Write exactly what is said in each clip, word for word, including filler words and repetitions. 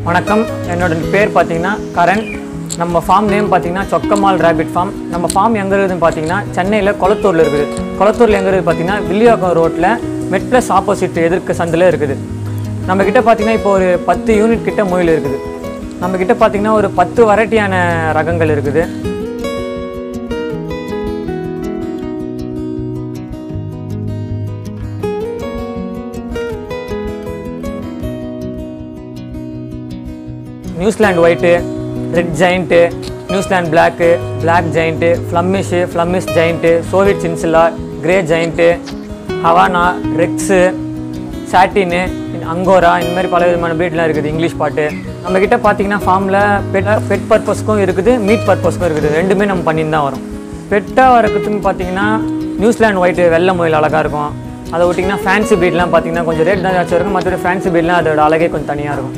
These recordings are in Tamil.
வணக்கம், என்னோட பேர் பார்த்தீங்கன்னா கரண். நம்ம ஃபார்ம் நேம் பார்த்தீங்கன்னா சொக்கமால் ரேபிட் ஃபார்ம். நம்ம ஃபார்ம் எங்கே இருக்குதுன்னு பார்த்தீங்கன்னா சென்னையில் கொளத்தூரில் இருக்குது. கொளத்தூரில் எங்கே இருக்குது பார்த்தீங்கன்னா வில்லியாக்கம் ரோட்டில் மெட் ப்ளஸ் ஆப்போசிட் எதிர்க்க சந்தில் இருக்குது. நம்மக்கிட்ட பார்த்தீங்கன்னா இப்போ ஒரு பத்து யூனிட் கிட்ட முயல் இருக்குது. நம்மக்கிட்ட பார்த்தீங்கன்னா ஒரு பத்து வெரைட்டியான ரகங்கள் இருக்குது. New Zealand white, red giant, New Zealand black, black giant, Flemish, Flemish giant, Soviet chinchilla, grey giant, Havana, rex, satin, angora, இந்த மாதிரி பல விதமான ப்ரீட்லாம் இருக்குது. இங்கிலீஷ் பாட்டு நம்மக்கிட்ட பார்த்தீங்கன்னா ஃபார்மில் பெட் பெட் பர்பஸ்க்கும் இருக்குது, மீட் பர்பஸ்க்கும் இருக்குது. ரெண்டுமே நம்ம பண்ணிட்டு தான் வரும். பெட்டாக வரக்குன்னு பார்த்தீங்கன்னா நியூசிலாந்து ஒயிட்டு வெள்ளை முயல் அழகாக இருக்கும். அதை விட்டிங்கன்னா ஃபேன்சி ப்ரீட்லாம் பார்த்தீங்கன்னா கொஞ்சம் ரேட் தான் ஜாஸ்தியாக இருக்கும். மற்றபடி ஃபேன்சி ப்ரீட்லாம் அதோட அழகே கொஞ்சம் தனியாக இருக்கும்.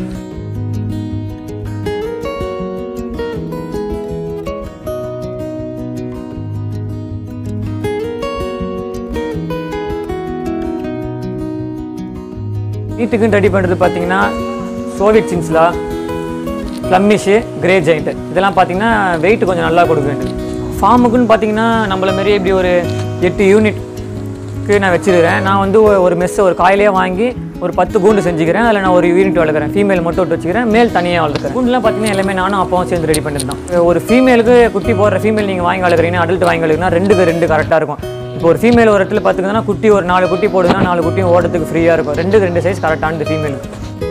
வீட்டுக்குன்னு ரெடி பண்ணுறது பார்த்தீங்கன்னா Soviet chinchilla, Flemish, grey giant இதெல்லாம் பார்த்தீங்கன்னா வெயிட் கொஞ்சம் நல்லா கொடுக்க வேண்டியது. ஃபார்முக்குன்னு பார்த்தீங்கன்னா நம்மள மாரி இப்படி ஒரு எட்டு யூனிட்க்கு நான் வச்சுருக்கிறேன். நான் வந்து ஒரு மெஸ்ஸை ஒரு காயிலே வாங்கி ஒரு பத்து கூண்டு செஞ்சுக்கிறேன். அதில் நான் ஒரு யூனிட் வளர்க்குறேன். ஃபீமேல் மட்டும் விட்டு வச்சுக்கிறேன், மேல் தனியாக வளர்க்குறேன். கூண்டுலாம் பார்த்தீங்கன்னா எல்லாமே நானும் அப்பாவும் சேர்ந்து ரெடி பண்ணிட்டு தான். ஒரு ஃபீமேலுக்கு குட்டி போடுற ஃபீமேல் நீங்கள் வாங்கி வளர்க்குறீங்கன்னா அடல்ட் வாங்கி வளர்க்குறீங்கன்னா ரெண்டுக்கு ரெண்டு கரெக்டாக இருக்கும். இப்போ ஒரு ஃபீமேல் ஒரு இடத்துல பார்த்துக்கிங்கன்னா குட்டி ஒரு நாலு குட்டி போடுதுன்னா நாலு குட்டியும் ஓடுறதுக்கு ஃப்ரீயாக இருக்கும். ரெண்டுக்கு ரெண்டு சைஸ் கரெக்டானது ஃபீமேலுக்கு.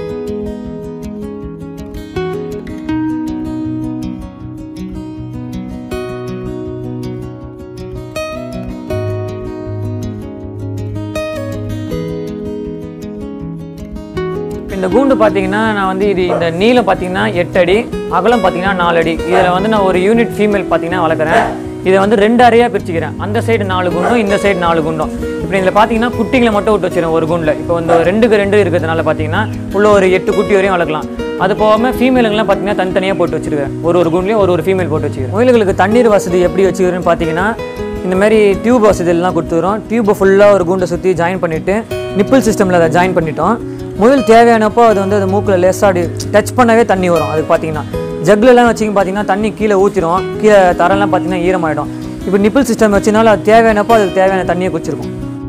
இந்த கூண்டு பார்த்தீங்கன்னா நான் வந்து இது இந்த நீளம் பார்த்தீங்கன்னா எட்டு அடி, அகலம் பார்த்தீங்கன்னா நாலு அடி. இதில் வந்து நான் ஒரு யூனிட் ஃபீமேல் பார்த்தீங்கன்னா வளர்க்குறேன். இதை வந்து ரெண்டு அறையாக பிரிச்சுக்கிறேன். அந்த சைடு நாலு குண்டும், இந்த சைடு நாலு குண்டும். இப்போ இதில் பார்த்தீங்கன்னா குட்டிங்களை மட்டும் விட்டு வச்சுருவேன் ஒரு குண்டில். இப்போ வந்து ரெண்டுக்கு ரெண்டு இருக்கிறதுனால பார்த்தீங்கன்னா உள்ள ஒரு எட்டு குட்டி வரையும் வளர்க்கலாம். அது போகாமல் ஃபீமேலுங்கெல்லாம் பார்த்தீங்கன்னா தனித்தனியாக போட்டு வச்சுருக்கேன். ஒரு ஒரு குண்ட்லேயும் ஒரு ஒரு ஃபீமேல் போட்டு வச்சுக்கிறேன். முயல்களுக்கு தண்ணீர் வசதி எப்படி வச்சுக்கிறேன்னு பார்த்தீங்கன்னா இந்த மாதிரி டியூப் வசதியெல்லாம் கொடுத்துக்கிறோம். டியூப்பை ஃபுல்லாக ஒரு குண்டை சுற்றி ஜாயின் பண்ணிவிட்டு நிப்பிள் சிஸ்டமில் அதை ஜாயின் பண்ணிட்டோம். முயல் தேவையானப்போ அது வந்து அது மூக்கில் லேசாக டச் பண்ணவே தண்ணி வரும். அதுக்கு பார்த்தீங்கன்னா ஜக்லெலாம் வச்சிங்க பார்த்தீங்கன்னா தண்ணி கீழே ஊற்றிடும், கீழே தரெல்லாம் பார்த்தீங்கன்னா ஈரமாயிடும். இப்போ நிப்பிள் சிஸ்டம் வச்சுனால அது தேவையானப்போ அதுக்கு தேவையான தண்ணியை குடிச்சிருக்கும்.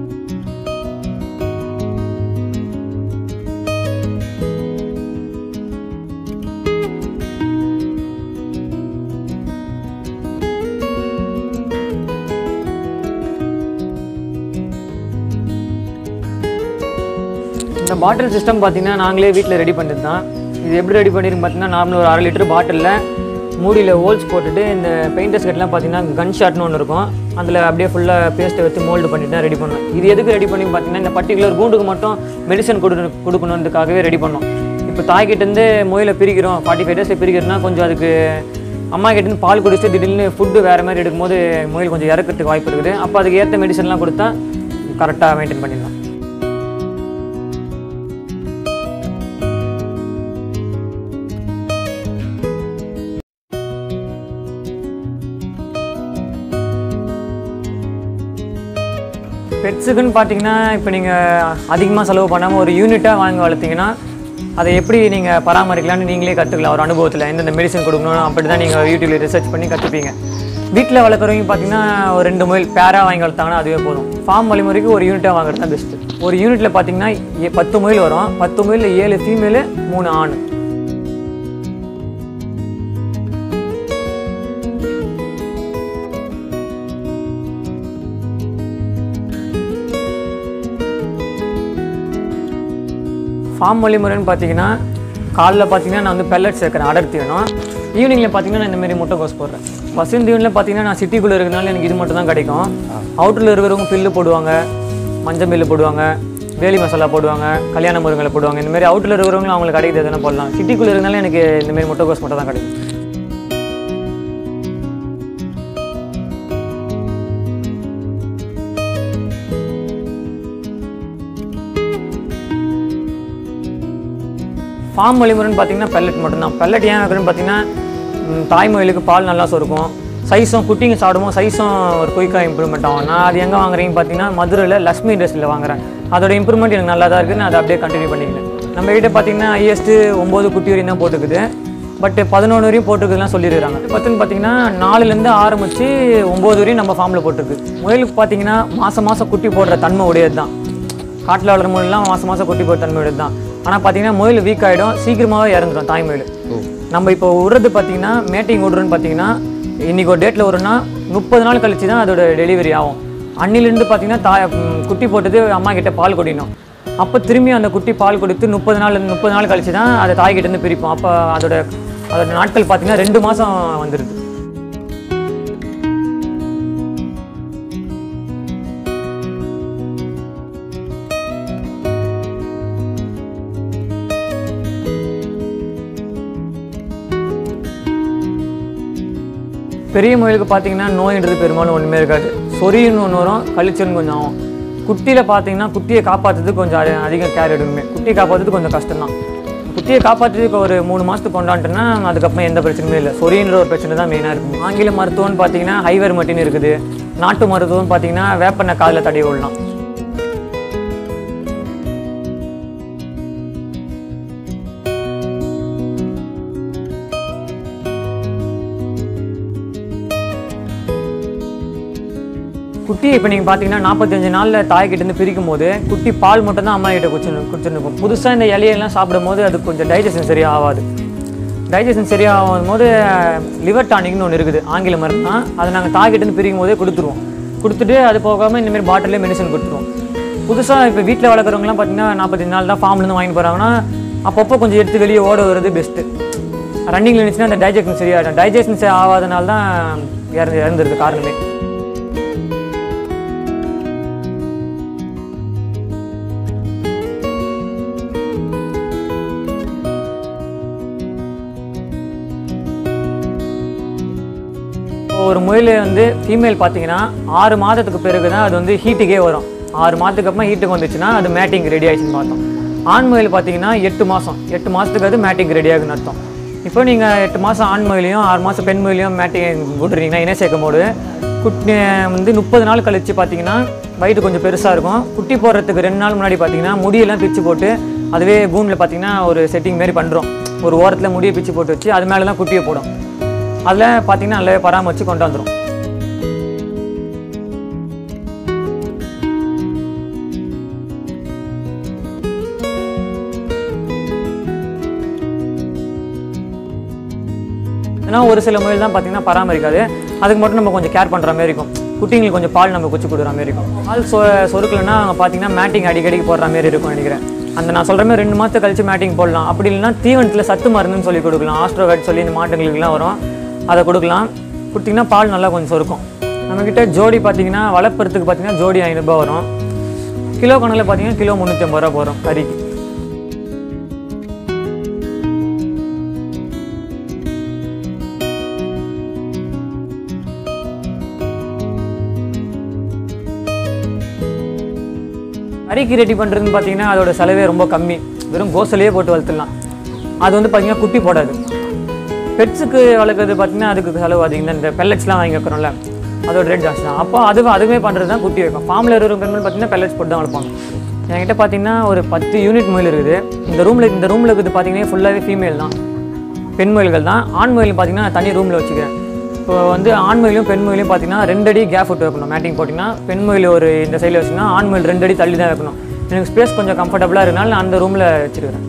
இந்த பாட்டில் சிஸ்டம் பார்த்தீங்கன்னா நாங்களே வீட்டில் ரெடி பண்ணிட்டு தான். இது எப்படி ரெடி பண்ணிருக்கு பார்த்தீங்கன்னா நார்மல் ஒரு அரை லிட்டர் பாட்டிலில் மூடியில் ஹோல்ஸ் போட்டுட்டு இந்த பெயிண்டர்ஸ் கட்லாம் பார்த்தீங்கன்னா கன் ஷாட்னு ஒன்று இருக்கும். அதில் அப்படியே ஃபுல்லாக பேஸ்ட்டை வச்சு மோல்டு பண்ணிட்டு தான் ரெடி பண்ணுவோம். இது எதுக்கு ரெடி பண்ணி பார்த்தீங்கன்னா இந்த பர்டிகுலர் கூண்டுக்கு மட்டும் மெடிசன் கொடு கொடுக்கணுன்றதுக்காகவே ரெடி பண்ணோம். இப்போ தாய்கிட்டேருந்து முயலை பிரிக்கிறோம், ஃபார்ட்டி ஃபைவ் டேஸ் பிரிக்கிறதுனா கொஞ்சம் அதுக்கு அம்மா கிட்டேருந்து பால் குடிச்சிட்டு திடீர்னு ஃபுட்டு வேறு மாதிரி எடுக்கும்போது முயல் கொஞ்சம் இறக்கிறதுக்கு வாய்ப்பு இருக்குது. அப்போ அதுக்கு ஏற்ற மெடிசன்லாம் கொடுத்தா கரெக்டாக மெயின்டைன் பண்ணிடலாம். பெட்ஸுக்குன்னு பார்த்தீங்கன்னா இப்போ நீங்கள் அதிகமாக செலவு பண்ணாமல் ஒரு யூனிட்டாக வாங்கி வளர்த்திங்கன்னா அதை எப்படி நீங்கள் பராமரிக்கலாம்னு நீங்களே கற்றுக்கலாம். ஒரு அனுபவத்தில் எந்தெந்த மெடிசன் கொடுக்கணும் அப்படி தான் நீங்கள் யூடியூப்பில் ரிசர்ச் பண்ணி கற்றுப்பீங்க. வீட்டில் வளர்க்குறவங்க பார்த்தீங்கன்னா ஒரு ரெண்டு முயல் பேராக வாங்கி வளர்த்தாங்கன்னா அதுவே போதும். ஃபார்ம் வழிமுறைக்கு ஒரு யூனிட்டாக வாங்குறது தான் பெஸ்ட்டு. ஒரு யூனிட்டில் பார்த்தீங்கன்னா பத்து முயல் வரும். பத்து முயலில் ஏழு ஃபீமேலு மூணு ஆண். ஃபார்ம் வழிமுறைன்னு பார்த்தீங்கன்னா காலையில் பார்த்தீங்கன்னா நான் வந்து பெல்லட் சேர்க்குறேன், அடர்த்தி வேணும். ஈவினிங்கில் பார்த்தீங்கன்னா நான் இந்தமாரி முட்டைக்கோஸ் போடுறேன். ஃபஸ்ட் ஈவினில் பார்த்தீங்கன்னா நான் சிட்டிக்குள்ளே இருக்கிறதுனால எனக்கு இது மட்டும் தான் கிடைக்கும். அவுட்டரில் இருக்கிறவங்க பில்லு போடுவாங்க, மஞ்சள் பில்லு போடுவாங்க, வேலி மசாலா போடுவாங்க, கல்யாண முருங்கலை போடுவாங்க. இந்தமாரி அவுட்டரில் இருக்கிறவங்களும் அவங்களுக்கு கிடைக்குது எதுனா போடலாம். சிட்டிக்குள்ளே இருக்கிறதுனால எனக்கு இந்தமாரி முட்டைக்கோஸ் மட்டும் தான் கிடைக்கும். ஃபார்ம் வழிமுறைன்னு பார்த்தீங்கன்னா பெல்லட் மட்டும்தான். பெல்லட் ஏன் வைக்கிறேன்னு பார்த்தீங்கன்னா தாய்மொழிக்கு பால் நல்லா சுருக்கும், சைஸும் குட்டிங்க சாப்பிடும்போது சைஸும் ஒரு குயிக்காக இம்ப்ரூவ்மெண்ட் ஆகும். நான் அது எங்கே வாங்குறீங்கன்னு பார்த்தீங்கன்னா மதுரையில் லக்ஷ்மி இண்டஸ்ட்ரியில் வாங்குறேன். அதோட இம்ப்ரூவ்மெண்ட் எனக்கு நல்லா தான் இருக்குது. நான் அதை அப்படியே கண்டினியூ பண்ணிக்கிறேன். நம்ம கிட்ட பார்த்தீங்கன்னா ஹையஸ்ட்டு ஒம்பது குட்டி வரையும் தான் போட்டுக்குது. பட் பதினொன்று வரையும் போட்டுருக்குதுலாம் சொல்லியிருக்காங்க. பத்துன்னு பார்த்தீங்கன்னா நாலுலேருந்து ஆரம்பித்து ஒம்பது வரையும் நம்ம ஃபார்மில் போட்டுருக்கு. முயலுக்கு பார்த்தீங்கன்னா மாதம் மாதம் குட்டி போடுற தன்மை உடையது தான். காட்டில் வளர்கிற முயலாம் மாதம் மாதம் குட்டி போடுற தன்மை உடையது தான். ஆனால் பார்த்தீங்கன்னா முயல் வீக் ஆகிடும், சீக்கிரமாகவே இறந்துடும் தாய் முயல். நம்ம இப்போ விடுறது பார்த்தீங்கன்னா மேட்டிங் விடுறோன்னு பார்த்தீங்கன்னா இன்றைக்கி ஒரு டேட்டில் வரும்னா முப்பது நாள் கழிச்சு தான் அதோட டெலிவரி ஆகும். அன்னிலேருந்து பார்த்தீங்கன்னா தாய் குட்டி போட்டது அம்மா கிட்டே பால் குடிக்கணும். அப்போ திரும்பி அந்த குட்டி பால் கொடுத்து முப்பது நாள் முப்பது நாள் கழிச்சு தான் அதை தாய்கிட்டேருந்து பிரிப்போம். அப்போ அதோட அதோட நாட்கள் பார்த்தீங்கன்னா ரெண்டு மாதம் வந்துடுது. பெரிய முயலுக்கு பார்த்தீங்கன்னா நோயின்றது பெரும்பாலும் ஒன்றுமே இருக்காது. சொரின்னு ஒன்று வரும், கழிச்சுன்னு கொஞ்சம் ஆகும். குட்டியில் பார்த்தீங்கன்னா குட்டியை காப்பாற்றுறதுக்கு கொஞ்சம் அதிகம் கேர் எடுக்கணுமே. குட்டியை காப்பாற்றுறதுக்கு கொஞ்சம் கஷ்டம்தான். குட்டியை காப்பாற்றுறதுக்கு ஒரு மூணு மாதத்துக்கு கொண்டாண்டுன்னா அதுக்கப்புறம் எந்த பிரச்சனையும் இல்லை. சொரின்ற ஒரு பிரச்சனை தான் மெயினாக இருக்குது. ஆங்கில மருத்துவம்னு பார்த்தீங்கன்னா ஹைவர் மட்டின்னு இருக்குது. நாட்டு மருத்துவம்னு பார்த்தீங்கன்னா வேப்பெண்ணெய் காலில் தடவி விடலாம். குட்டி இப்போ நீங்கள் பார்த்தீங்கன்னா நாற்பத்தஞ்சு நாளில் தாய்கிட்டேருந்து பிரிக்கும் போது குட்டி பால் மட்டும் தான் அம்மா கிட்ட குடிச்சு குடிச்சுருக்கும். புதுசாக இந்த இலையெல்லாம் சாப்பிடும் போது அது கொஞ்சம் டைஜஷன் சரியாக ஆகாது. டைஜஷன் சரியாகும் போது லிவர் டானிக்னு ஒன்று இருக்குது, ஆங்கில மருந்து தான். அதை நாங்கள் தாய்கிட்டேருந்து பிரிக்கும் போதே கொடுத்துருவோம். கொடுத்துட்டு அது போகாமல் இந்தமாரி பாட்டிலே மெடிசன் கொடுத்துருவோம். புதுசாக இப்போ வீட்டில் வளர்க்குறவங்களாம் பார்த்தீங்கன்னா நாற்பத்தஞ்சு நாள் தான் ஃபார்ம்லேருந்து வாங்கிட்டு போகிறாங்கன்னா அப்பப்போ கொஞ்சம் எடுத்து வெளியே ஓட வருது பெஸ்ட்டு. ரன்னிங்கில் இருந்துச்சுன்னா அந்த டைஜஷன் சரியாகிடும். டைஜஷன் ஆகாதனால தான் இறந்து இறந்துருக்கு காரணமே. ஒரு முயல் வந்து ஃபீமேல் பார்த்தீங்கன்னா ஆறு மாதத்துக்கு பிறகு தான் அது வந்து ஹீட்டுக்கே வரும். ஆறு மாதத்துக்கு அப்புறம் ஹீட்டுக்கு வந்துச்சுன்னா அது மேட்டிங் ரெடி ஆகிடுச்சுன்னு பார்த்தோம். ஆண் முயல் பார்த்தீங்கன்னா எட்டு மாதம் எட்டு மாதத்துக்கு அது மேட்டிங் ரெடி ஆகுன்னு அர்த்தம். இப்போ நீங்கள் எட்டு மாதம் ஆண் முயலையும் ஆறு மாதம் பெண் முயலையும் மேட்டிங் விட்டுறீங்கன்னா இணை சேர்க்கும் போது குட்டி வந்து முப்பது நாள் கழிச்சு பார்த்தீங்கன்னா வயிறு கொஞ்சம் பெருசாக இருக்கும். குட்டி போடுறதுக்கு ரெண்டு நாள் முன்னாடி பார்த்தீங்கன்னா முடியெல்லாம் பிச்சு போட்டு அதுவே கூண்டில் பார்த்தீங்கன்னா ஒரு செட்டிங் மாரி பண்ணுறோம். ஒரு ஓரத்தில் முடியை பிச்சு போட்டு வச்சு அது மேலே தான் குட்டியை போடும். அதில் பார்த்தீங்கன்னா நல்லாவே பராமரித்து கொண்டு வந்துடும். ஏன்னா ஒரு சில முயல் தான் பார்த்தீங்கன்னா பராமரிக்காது. அதுக்கு மட்டும் நம்ம கொஞ்சம் கேர் பண்ணுற மாதிரி இருக்கும். குட்டிங்களுக்கு கொஞ்சம் பால் நம்ம குச்சி கொடுக்குற மாதிரி இருக்கும். பால் சொ சொருக்கலைன்னா அவங்க பார்த்தீங்கன்னா மேட்டிங் அடிக்கடிக்கு போடுற மாதிரி இருக்கும்னு நினைக்கிறேன். அந்த நான் சொல்கிற மாதிரி ரெண்டு மாதத்தை கழிச்சு மேட்டிங் போடலாம். அப்படி இல்லைன்னா தீவனத்தில் சத்து மருந்துன்னு சொல்லி கொடுக்கலாம். ஆஸ்ட்ரோவேட் சொல்லி இந்த மாட்டுங்களுக்குலாம் வரும், அதை கொடுக்கலாம். கொடுத்திங்கன்னா பால் நல்லா கொஞ்சம் சொருக்கும். நம்மக்கிட்ட ஜோடி பார்த்தீங்கன்னா வளர்ப்புறதுக்கு பார்த்தீங்கன்னா ஜோடி ஐநூறுரூபா வரும். கிலோ கணக்கில் பார்த்தீங்கன்னா கிலோ முந்நூற்றி ஐம்பது ரூபா போகிறோம் கறிக்கு. கறிக்கு ரெடி பண்ணுறதுன்னு பார்த்தீங்கன்னா அதோட செலவே ரொம்ப கம்மி. வெறும் கோசலையே போட்டு வளர்த்துடலாம். அது வந்து பார்த்தீங்கன்னா குட்டி போடாது. பெட்ஸுக்கு வளர்க்குறது பார்த்தீங்கன்னா அதுக்கு செலவு அதிகம் தான். இந்த பெல்லட்ஸ்லாம் வாங்கி வைக்கிறோம்ல அதோட ரேட் ஜாஸ்தி தான். அப்போ அது அதுவே பண்ணுறது தான் குட்டி வைக்கும். ஃபார்மில் இருக்கிறவங்க பார்த்தீங்கன்னா பெல்லட்ஸ் போட்டு தான் வளர்ப்பாங்க. என்கிட்ட பார்த்தீங்கன்னா ஒரு பத்து யூனிட் முயல் இருக்குது. இந்த ரூமில் இந்த ரூமில் இருக்குது பார்த்தீங்கன்னா ஃபுல்லாகவே ஃபீமேல் தான், பெண் முயல்கள் தான். ஆண் முயல் பார்த்தீங்கன்னா நான் தனி ரூமில் வச்சுக்கிறேன். இப்போ வந்து ஆண் முயலையும் பெண் முயலையும் பார்த்தீங்கன்னா ரெண்டு அடி கேப் விட்டு வைக்கணும். மேட்டிங் போட்டிங்கன்னா பெண் முயல் ஒரு இந்த சைடில் வச்சுன்னா ஆண் முயல் ரெண்டு அடி தள்ளி தான் வைக்கணும். எனக்கு ஸ்பேஸ் கொஞ்சம் கம்ஃபர்டபுளாக இருக்கனால நான் அந்த ரூமில் வச்சுருக்கிறேன்.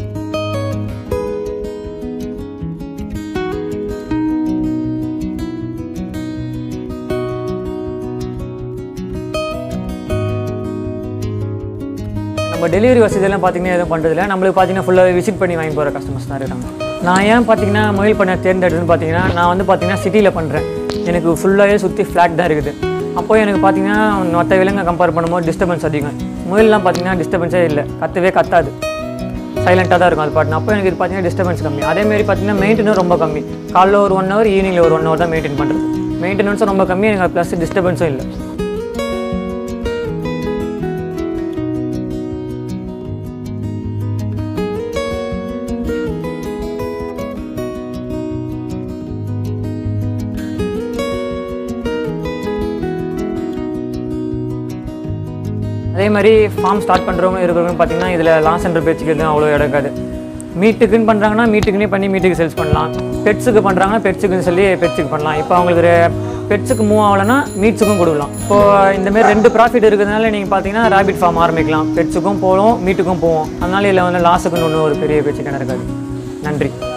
நம்ம டெலிவரி வசதியெல்லாம் பார்த்தீங்கன்னா எதுவும் பண்ணுறதில்ல. நம்மளுக்கு பார்த்தீங்கன்னா ஃபுல்லாகவே விசிட் பண்ணி வாங்கி போகிற கஸ்டமர்ஸ் தான் இருக்காங்க. நான் ஏன் பார்த்தீங்கன்னா முயல் பண்ண தேர்ந்தெடுத்துன்னு பார்த்தீங்கன்னா நான் வந்து பார்த்தீங்கன்னா சிட்டியில் பண்ணுறேன். எனக்கு ஃபுல்லாகவே சுற்றி ஃப்ளாட் தான் இருக்குது. அப்போ எனக்கு பார்த்தீங்கன்னா மற்ற விலங்கை கம்பேர் பண்ணும்போது டிஸ்டர்பன்ஸ் அதிகம். முயல்லாம் பார்த்தீங்கன்னா டிஸ்டர்பன்ஸே இல்லை, கத்தவே கத்தாது, சைலண்ட்டாக தான் இருக்கும் அது பாட்டுனா. அப்போ எனக்கு இது பார்த்தீங்கன்னா டிஸ்டர்பன்ஸ் கம்மி. அதேமாரி பார்த்தீங்கன்னா மெயின்டெனன்ஸ் ரொம்ப கம்மி. காலைல ஒரு ஒன் ஹவர் ஈவினிங்கில் ஒரு ஒன் ஹவர் தான் மெயின்டைன் பண்ணுறது. மெயின்டெனன்ஸும் ரொம்ப கம்மி, எனக்கு ப்ளஸ் டிஸ்டர்பன்ஸும் இல்லை. அதே மாதிரி ஃபார்ம் ஸ்டார்ட் பண்ணுறவங்க இருக்கிறவங்க பார்த்தீங்கன்னா இதில் லாஸ் என்ற பேச்சுக்கு அவ்வளோ எடுக்காது. மீட்டுக்குன்னு பண்ணுறாங்கன்னா மீட்டுக்குன்னே பண்ணி மீட்டுக்கு சேல்ஸ் பண்ணலாம். பெட்ஸுக்கு பண்ணுறாங்கன்னா பெட்ஸுக்குன்னு சொல்லி பெட்ஸுக்கு பண்ணலாம். இப்போ அவங்களுக்கு பெட்ஸுக்கு மூவ் ஆகலைன்னா மீட்ஸுக்கும் கொடுக்கலாம். இப்போது இந்தமாரி ரெண்டு ப்ராஃபிட் இருக்கிறதுனால நீங்கள் பார்த்தீங்கன்னா ராபிட் ஃபார்ம் ஆரம்பிக்கலாம். பெட்ஸுக்கும் போவோம், மீட்டுக்கும் போவோம். அதனால இதில் வந்து லாஸுக்குன்னு ஒன்றும் ஒரு பெரிய பேச்சு நடக்காது. நன்றி.